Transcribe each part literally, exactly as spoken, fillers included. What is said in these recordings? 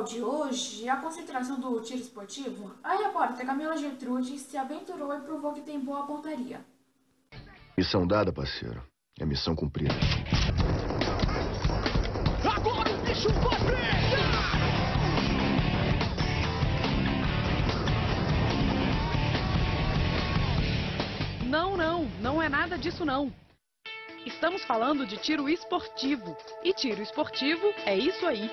de hoje, a concentração do tiro esportivo, a repórter Camila Gertrude se aventurou e provou que tem boa pontaria. Missão dada, parceiro. É missão cumprida. Agora o bicho vai pegar! Não, não, não é nada disso não. Estamos falando de tiro esportivo. E tiro esportivo é isso aí.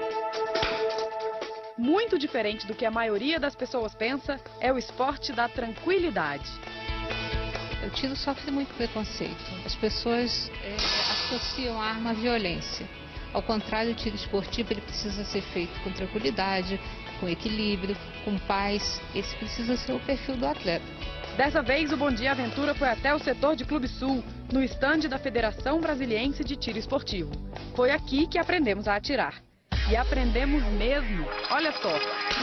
Muito diferente do que a maioria das pessoas pensa, é o esporte da tranquilidade. O tiro sofre muito preconceito. As pessoas é, associam a arma à violência. Ao contrário, o tiro esportivo ele precisa ser feito com tranquilidade, com equilíbrio, com paz. Esse precisa ser o perfil do atleta. Dessa vez, o Bom Dia Aventura foi até o setor de Clube Sul, no estande da Federação Brasiliense de Tiro Esportivo. Foi aqui que aprendemos a atirar. E aprendemos mesmo. Olha só.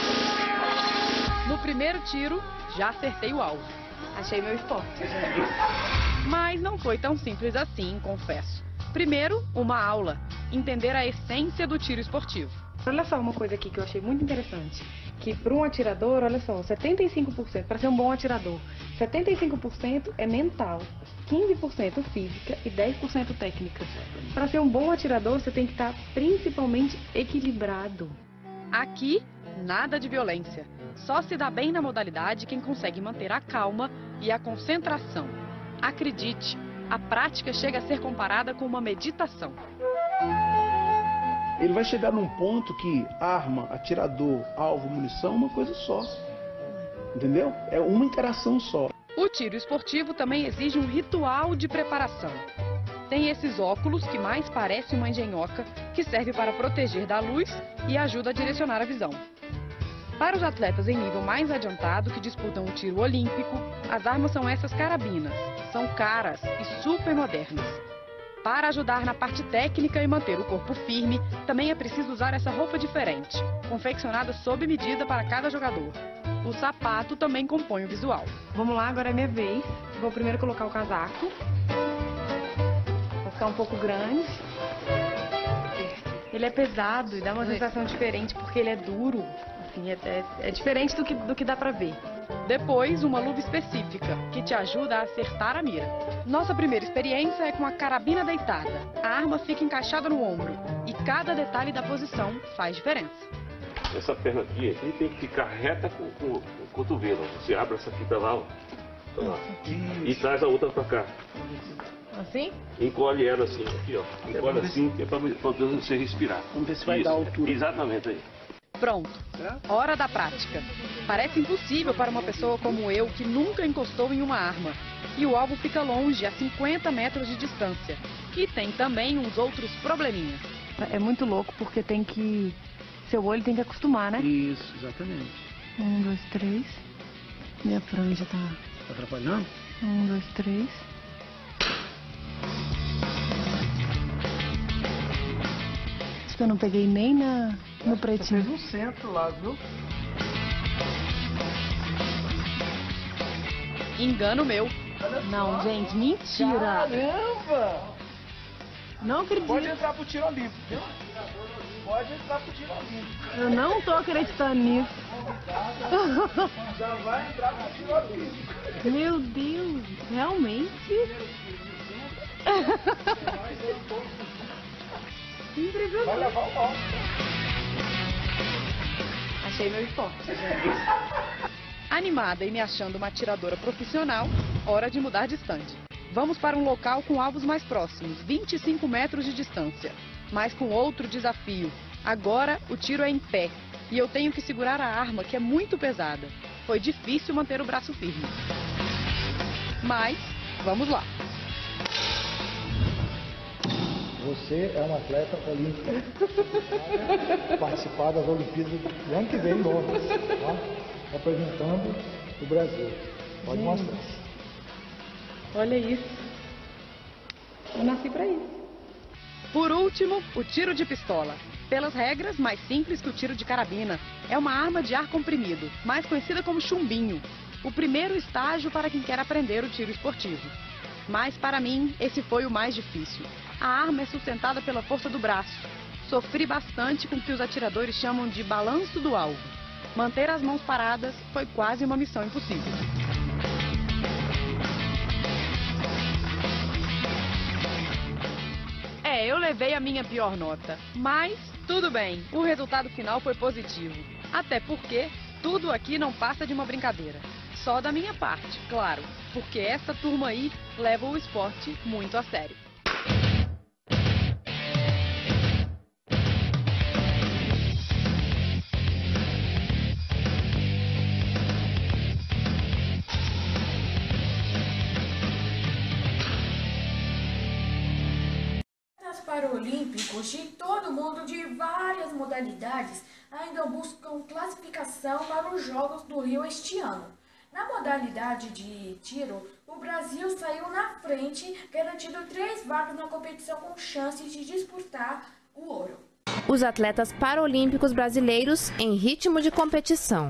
No primeiro tiro, já acertei o alvo. Achei meu esporte. Mas não foi tão simples assim, confesso. Primeiro, uma aula. Entender a essência do tiro esportivo. Olha só uma coisa aqui que eu achei muito interessante. Que para um atirador, olha só, setenta e cinco por cento, para ser um bom atirador, setenta e cinco por cento é mental, quinze por cento física e dez por cento técnica. Para ser um bom atirador, você tem que estar principalmente equilibrado. Aqui, nada de violência. Só se dá bem na modalidade quem consegue manter a calma e a concentração. Acredite, a prática chega a ser comparada com uma meditação. Ele vai chegar num ponto que arma, atirador, alvo, munição é uma coisa só. Entendeu? É uma interação só. O tiro esportivo também exige um ritual de preparação. Tem esses óculos que mais parecem uma engenhoca, que serve para proteger da luz e ajuda a direcionar a visão. Para os atletas em nível mais adiantado que disputam o tiro olímpico, as armas são essas carabinas. São caras e super modernas. Para ajudar na parte técnica e manter o corpo firme, também é preciso usar essa roupa diferente, confeccionada sob medida para cada jogador. O sapato também compõe o visual. Vamos lá, agora é minha vez. Vou primeiro colocar o casaco. Vai ficar um pouco grande. Ele é pesado e dá uma sensação diferente porque ele é duro. Assim, é, é, é diferente do que, do que dá pra ver. Depois, uma luva específica, que te ajuda a acertar a mira. Nossa primeira experiência é com a carabina deitada. A arma fica encaixada no ombro e cada detalhe da posição faz diferença. Essa perna aqui, aqui tem que ficar reta com, com, com o cotovelo. Você abre essa fita lá, ó, tá lá, e traz a outra pra cá. Assim? Encolhe ela assim, aqui ó. Encolhe assim, que é pra, pra você respirar. Vamos ver se vai Isso. dar altura. Exatamente aí. Pronto, hora da prática. Parece impossível para uma pessoa como eu que nunca encostou em uma arma. E o alvo fica longe, a cinquenta metros de distância. E tem também uns outros probleminhas. É muito louco porque tem que... Seu olho tem que acostumar, né? Isso, exatamente. Um, dois, três. Minha franja tá... Tá atrapalhando? Um, dois, três. Acho que eu não peguei nem na... no pretinho. Fez um centro lá, viu? Engano meu. Não, gente, mentira. Caramba! Não acredito. Pode entrar pro tiro olímpico, viu? Pode entrar pro tiro olímpico. Eu não tô acreditando nisso. Já vai entrar pro tiro olímpico. Meu Deus, realmente? Impressionante. Vai levar o alvo. Achei meu esporte. Animada e me achando uma atiradora profissional, hora de mudar de stand. Vamos para um local com alvos mais próximos, vinte e cinco metros de distância. Mas com outro desafio. Agora o tiro é em pé e eu tenho que segurar a arma, que é muito pesada. Foi difícil manter o braço firme. Mas, vamos lá. Você é um atleta olímpico. Participar das Olimpíadas do ano que vem em Londres, tá? Representando o Brasil. Pode Gente, mostrar. Olha isso. Eu nasci pra isso. Por último, o tiro de pistola. Pelas regras, mais simples que o tiro de carabina. É uma arma de ar comprimido, mais conhecida como chumbinho. O primeiro estágio para quem quer aprender o tiro esportivo. Mas para mim, esse foi o mais difícil. A arma é sustentada pela força do braço. sofri bastante com o que os atiradores chamam de balanço do alvo. Manter as mãos paradas foi quase uma missão impossível. É, eu levei a minha pior nota, mas tudo bem, o resultado final foi positivo. Até porque tudo aqui não passa de uma brincadeira. Só da minha parte, claro, porque essa turma aí leva o esporte muito a sério. Paralímpicos de todo mundo de várias modalidades ainda buscam classificação para os Jogos do Rio este ano. Na modalidade de tiro, o Brasil saiu na frente, garantindo três vagas na competição com chances de disputar o ouro. Os atletas paralímpicos brasileiros em ritmo de competição.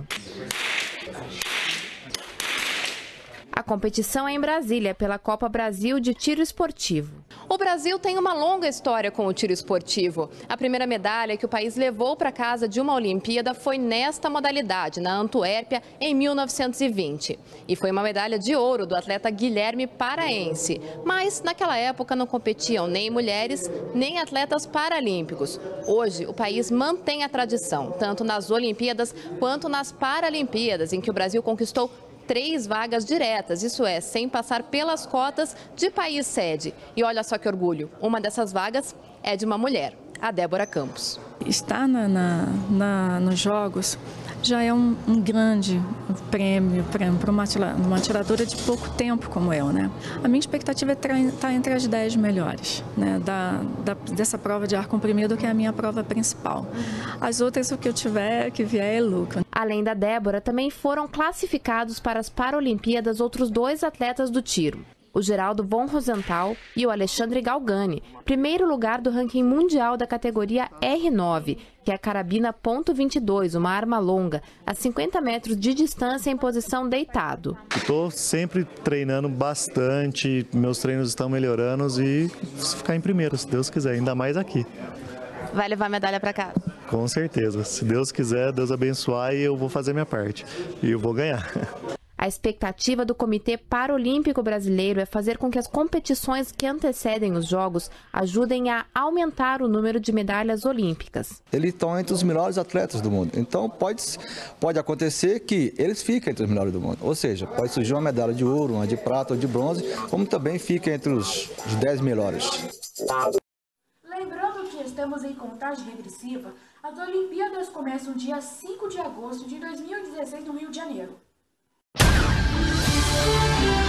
A competição é em Brasília, pela Copa Brasil de Tiro Esportivo. O Brasil tem uma longa história com o tiro esportivo. A primeira medalha que o país levou para casa de uma Olimpíada foi nesta modalidade, na Antuérpia, em mil novecentos e vinte. E foi uma medalha de ouro do atleta Guilherme Paraense. Mas, naquela época, não competiam nem mulheres, nem atletas paralímpicos. Hoje, o país mantém a tradição, tanto nas Olimpíadas quanto nas Paralimpíadas, em que o Brasil conquistou três vagas diretas, isso é, sem passar pelas cotas de país sede. E olha só que orgulho, uma dessas vagas é de uma mulher, a Débora Campos. Estar na, na, na, nos Jogos já é um, um grande prêmio para uma, uma atiradora de pouco tempo como eu, né? A minha expectativa é estar entre as dez melhores, né? Da, da, dessa prova de ar comprimido, que é a minha prova principal. As outras, o que eu tiver, que vier, é lucro. Além da Débora, também foram classificados para as Paralimpíadas outros dois atletas do tiro. O Geraldo von Rosenthal e o Alexandre Galgani, primeiro lugar do ranking mundial da categoria R nove, que é a carabina ponto vinte e dois, uma arma longa, a cinquenta metros de distância em posição deitado. Estou sempre treinando bastante, meus treinos estão melhorando e ficar em primeiro, se Deus quiser, ainda mais aqui. Vai levar a medalha para casa? Com certeza, se Deus quiser, Deus abençoar e eu vou fazer minha parte e eu vou ganhar. A expectativa do Comitê Paralímpico Brasileiro é fazer com que as competições que antecedem os Jogos ajudem a aumentar o número de medalhas olímpicas. Eles estão entre os melhores atletas do mundo, então pode, pode acontecer que eles fiquem entre os melhores do mundo. Ou seja, pode surgir uma medalha de ouro, uma de prata ou de bronze, como também fica entre os, os dez melhores. Lembrando que estamos em contagem regressiva, as Olimpíadas começam dia cinco de agosto de dois mil e dezesseis no Rio de Janeiro.